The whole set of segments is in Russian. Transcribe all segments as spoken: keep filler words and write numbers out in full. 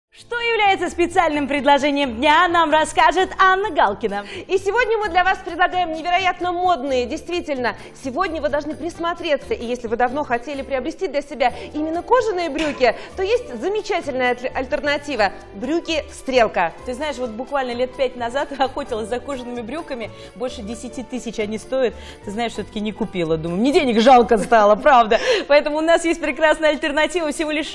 Что является специальным предложением дня, нам расскажет Анна Галкина. И сегодня мы для вас предлагаем невероятно модные. Действительно, сегодня вы должны присмотреться. И если вы давно хотели приобрести для себя именно кожаные брюки, то есть замечательная альтернатива – брюки «Стрелка». Ты знаешь, вот буквально лет пять назад охотилась за кожаными брюками. Больше десяти тысяч они стоят. Ты знаешь, все-таки не купила. Думаю, мне денег жалко стало, правда. Поэтому у нас есть прекрасная альтернатива. Всего лишь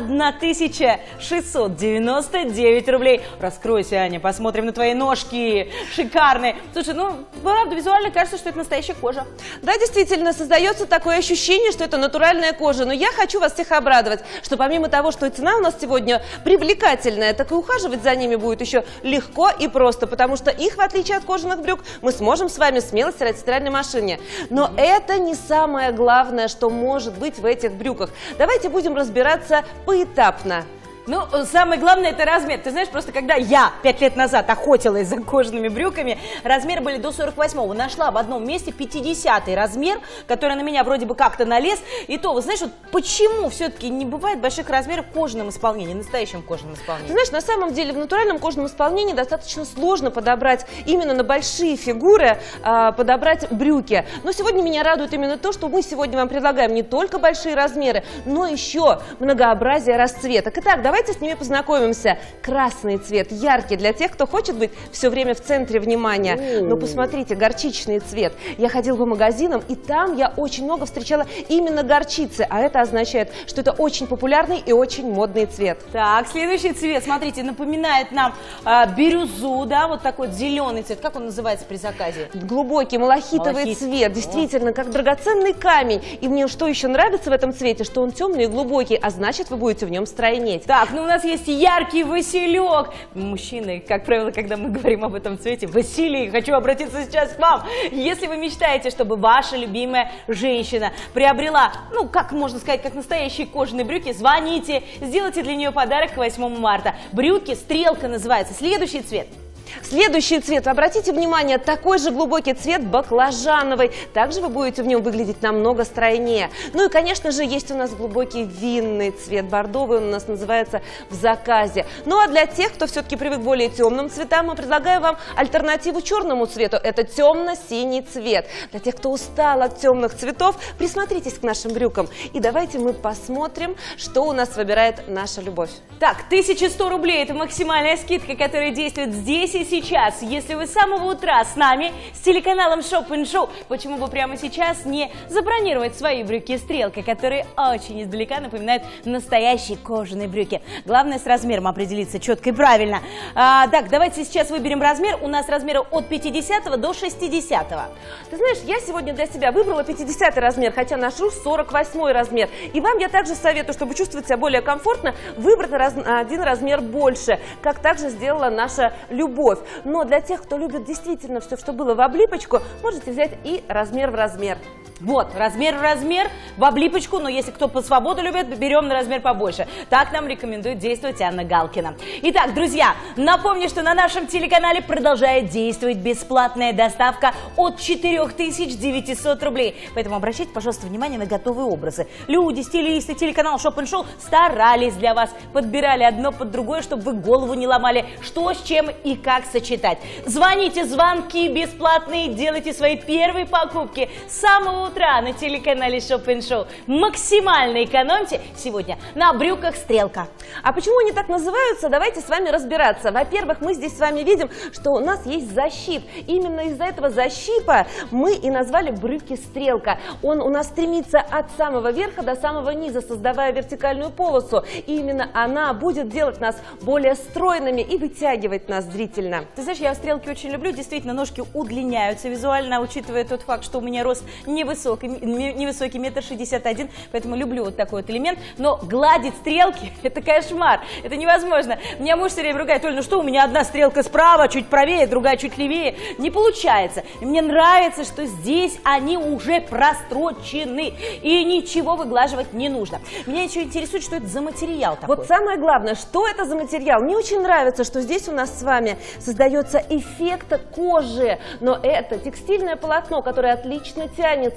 тысяча шестьсот девяносто девять рублей. Раскройся, Аня, посмотрим на твои ножки. Шикарные. Слушай, ну, правда, визуально кажется, что это настоящая кожа. Да, действительно, создается такое ощущение, что это натуральная кожа. Но я хочу вас всех обрадовать, что помимо того, что и цена у нас сегодня привлекательная, так и ухаживать за ними будет еще легко и просто, потому что их, в отличие от кожаных брюк, мы сможем с вами смело стирать в стиральной машине. Но это не самое главное, что может быть в этих брюках. Давайте будем разбираться поэтапно. Ну, самое главное – это размер. Ты знаешь, просто когда я пять лет назад охотилась за кожаными брюками, размеры были до сорок восьмого. Нашла в одном месте пятидесятый размер, который на меня вроде бы как-то налез. И то, вы знаешь, вот почему все-таки не бывает больших размеров в кожаном исполнении, настоящем кожаном исполнении? Ты знаешь, на самом деле в натуральном кожаном исполнении достаточно сложно подобрать именно на большие фигуры, э, подобрать брюки. Но сегодня меня радует именно то, что мы сегодня вам предлагаем не только большие размеры, но еще многообразие расцветок. Итак, давайте Давайте с ними познакомимся. Красный цвет, яркий для тех, кто хочет быть все время в центре внимания. Но посмотрите, горчичный цвет. Я ходила по магазинам, и там я очень много встречала именно горчицы. А это означает, что это очень популярный и очень модный цвет. Так, следующий цвет, смотрите, напоминает нам а, бирюзу, да, вот такой вот зеленый цвет. Как он называется при заказе? Глубокий малахитовый Малахит. цвет. Действительно, как драгоценный камень. И мне что еще нравится в этом цвете, что он темный и глубокий, а значит, вы будете в нем стройнеть. Так, ну у нас есть яркий Василек. Мужчины, как правило, когда мы говорим об этом цвете, Василий, хочу обратиться сейчас к вам. Если вы мечтаете, чтобы ваша любимая женщина приобрела, ну, как можно сказать, как настоящие кожаные брюки, звоните, сделайте для нее подарок к восьмому марта. Брюки «Стрелка» называется. Следующий цвет. Следующий цвет, обратите внимание, такой же глубокий цвет баклажановый. Также вы будете в нем выглядеть намного стройнее. Ну и, конечно же, есть у нас глубокий винный цвет, бордовый он у нас называется в заказе. Ну а для тех, кто все-таки привык к более темным цветам, мы предлагаем вам альтернативу черному цвету. Это темно-синий цвет. Для тех, кто устал от темных цветов, присмотритесь к нашим брюкам. И давайте мы посмотрим, что у нас выбирает наша любовь. Так, тысяча сто рублей – это максимальная скидка, которая действует здесь и сейчас. Если вы с самого утра с нами, с телеканалом Shop and Show, почему бы прямо сейчас не забронировать свои брюки «Стрелка», которые очень издалека напоминают настоящие кожаные брюки. Главное с размером определиться четко и правильно. А, так, давайте сейчас выберем размер. У нас размеры от пятидесятого до шестидесятого. Ты знаешь, я сегодня для себя выбрала пятидесятый размер, хотя ношу сорок восьмой размер. И вам я также советую, чтобы чувствовать себя более комфортно, выбрать раз, один размер больше, как также сделала наша Любовь. Но для тех, кто любит действительно все, что было в облипочку, можете взять и размер в размер. Вот, размер в размер, в облипочку, но если кто по свободу любит, берем на размер побольше. Так нам рекомендует действовать Анна Галкина. Итак, друзья, напомню, что на нашем телеканале продолжает действовать бесплатная доставка от четырёх тысяч девятисот рублей. Поэтому обращайте, пожалуйста, внимание на готовые образы. Люди, стилисты, телеканал Shop and Show старались для вас, подбирали одно под другое, чтобы вы голову не ломали, что с чем и как сочетать. Звоните, звонки бесплатные, делайте свои первые покупки с самого утра на телеканале Shop and Show. Максимально экономьте сегодня на брюках «Стрелка». А почему они так называются, давайте с вами разбираться. Во-первых, мы здесь с вами видим, что у нас есть защип. Именно из-за этого защипа мы и назвали брюки «Стрелка». Он у нас стремится от самого верха до самого низа, создавая вертикальную полосу. И именно она будет делать нас более стройными и вытягивать нас зрительно. Ты знаешь, я «Стрелки» очень люблю. Действительно, ножки удлиняются визуально, учитывая тот факт, что у меня рост невысокий. Высокий, невысокий, метр шестьдесят один, поэтому люблю вот такой вот элемент. Но гладить стрелки – это кошмар, это невозможно. Меня муж все время ругает: Оль, ну что, у меня одна стрелка справа, чуть правее, другая чуть левее. Не получается. И мне нравится, что здесь они уже прострочены, и ничего выглаживать не нужно. Меня еще интересует, что это за материал такой. Вот самое главное, что это за материал. Мне очень нравится, что здесь у нас с вами создается эффект кожи, но это текстильное полотно, которое отлично тянется,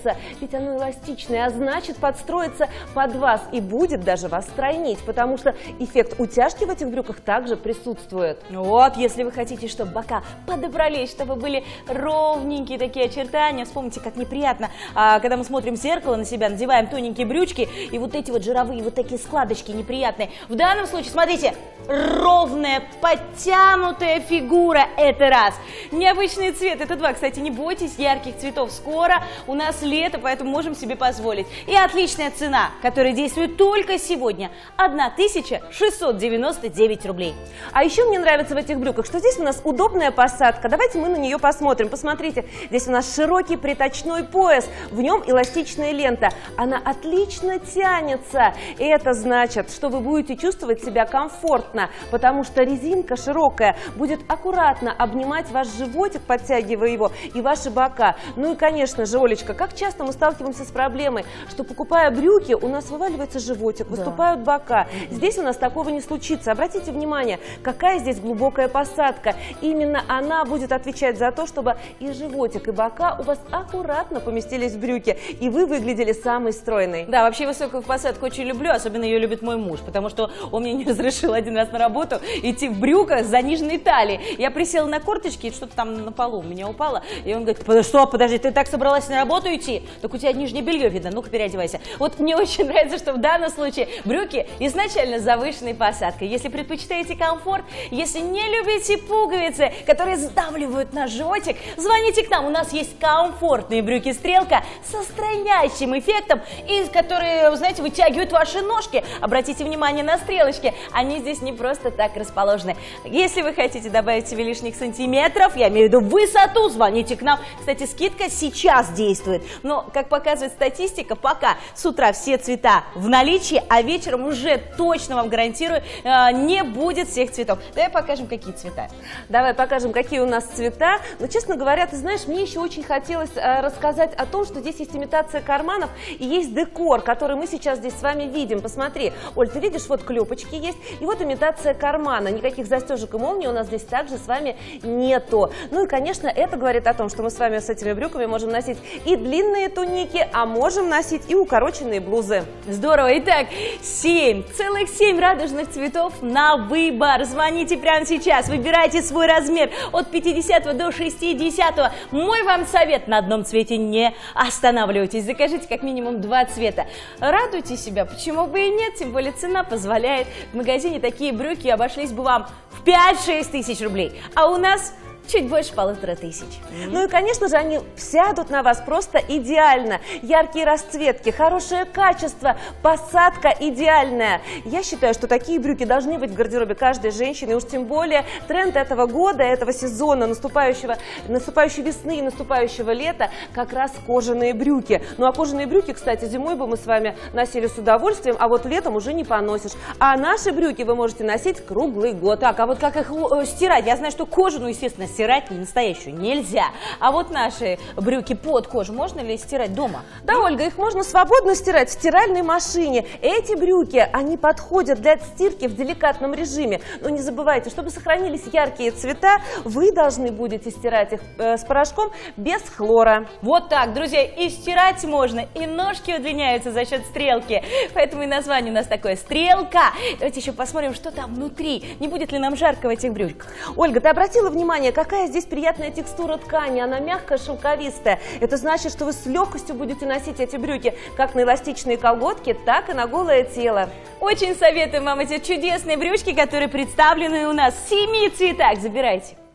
нравится, ведь оно эластичное, а значит подстроится под вас и будет даже вас стройнить, потому что эффект утяжки в этих брюках также присутствует. Вот, если вы хотите, чтобы бока подобрались, чтобы были ровненькие такие очертания, вспомните, как неприятно, а, когда мы смотрим в зеркало на себя, надеваем тоненькие брючки, и вот эти вот жировые, вот такие складочки неприятные. В данном случае, смотрите, ровная, подтянутая фигура, это раз. Необычный цвет, это два. Кстати, не бойтесь ярких цветов, скоро у нас лето, поэтому можем себе позволить. И отличная цена, которая действует только сегодня, тысяча шестьсот девяносто девять рублей. А еще мне нравится в этих брюках, что здесь у нас удобная посадка. Давайте мы на нее посмотрим. Посмотрите, здесь у нас широкий приточной пояс, в нем эластичная лента. Она отлично тянется, и это значит, что вы будете чувствовать себя комфортно, потому что резинка широкая будет аккуратно обнимать ваш животик, подтягивая его, и ваши бока. Ну и, конечно же, Олечка, как часто мы сталкиваемся с проблемой, что, покупая брюки, у нас вываливается животик, выступают да. бока. Здесь у нас такого не случится. Обратите внимание, какая здесь глубокая посадка. Именно она будет отвечать за то, чтобы и животик, и бока у вас аккуратно поместились в брюки, и вы выглядели самой стройной. Да, вообще высокую посадку очень люблю, особенно ее любит мой муж, потому что он мне не разрешил один раз на работу идти в брюках с заниженной талией. Я присела на корточки, и что-то там на полу у меня упало, и он говорит: что, подожди, ты так собралась на работу идти? Так у тебя нижнее белье видно, ну-ка переодевайся. Вот мне очень нравится, что в данном случае брюки изначально с завышенной посадкой. Если предпочитаете комфорт, если не любите пуговицы, которые сдавливают наш животик, звоните к нам, у нас есть комфортные брюки «Стрелка» со стройнящим эффектом, и которые, знаете, вытягивают ваши ножки. Обратите внимание на стрелочки, они здесь не просто так расположены. Если вы хотите добавить себе лишних сантиметров, я имею в виду высоту, звоните к нам. Кстати, скидка сейчас действует, но, как показывает статистика, пока с утра все цвета в наличии, а вечером уже точно вам гарантирую, не будет всех цветов. Давай покажем, какие цвета. Давай покажем, какие у нас цвета. Но, честно говоря, ты знаешь, мне еще очень хотелось э, рассказать о том, что здесь есть имитация карманов и есть декор, который мы сейчас здесь с вами видим. Посмотри, Оль, ты видишь, вот клепочки есть, и вот имитация кармана. Никаких застежек и молний у нас здесь также с вами нету. Ну и, конечно, это говорит о том, что мы с вами с этими брюками можем носить и длинные туники, а можем носить и укороченные блузы. Здорово. Итак, семь, целых семь радужных цветов на выбор. Звоните прямо сейчас, выбирайте свой размер от пятидесятого до шестидесятого. Мой вам совет: на одном цвете не останавливайтесь, закажите как минимум два цвета. Радуйте себя, почему бы и нет, тем более цена позволяет. В магазине такие брюки обошлись бы вам в пять-шесть тысяч рублей, а у нас чуть больше полутора тысяч. Mm-hmm. Ну и, конечно же, они сядут на вас просто идеально. Яркие расцветки, хорошее качество, посадка идеальная. Я считаю, что такие брюки должны быть в гардеробе каждой женщины. И уж тем более тренд этого года, этого сезона, наступающего, наступающей весны и наступающего лета, как раз кожаные брюки. Ну а кожаные брюки, кстати, зимой бы мы с вами носили с удовольствием, а вот летом уже не поносишь. А наши брюки вы можете носить круглый год. Так, а вот как их э, стирать? Я знаю, что кожаную, естественно, стирать не настоящую нельзя. А вот наши брюки под кожу можно ли стирать дома? Да, Ольга, их можно свободно стирать в стиральной машине. Эти брюки, они подходят для стирки в деликатном режиме. Но не забывайте, чтобы сохранились яркие цвета, вы должны будете стирать их э, с порошком без хлора. Вот так, друзья, и стирать можно, и ножки удлиняются за счет стрелки. Поэтому и название у нас такое — «Стрелка». Давайте еще посмотрим, что там внутри. Не будет ли нам жарко в этих брюках? Ольга, ты обратила внимание, какая здесь приятная текстура ткани, она мягкая, шелковистая. Это значит, что вы с легкостью будете носить эти брюки как на эластичные колготки, так и на голое тело. Очень советуем вам эти чудесные брючки, которые представлены у нас в семи цветах. Забирайте.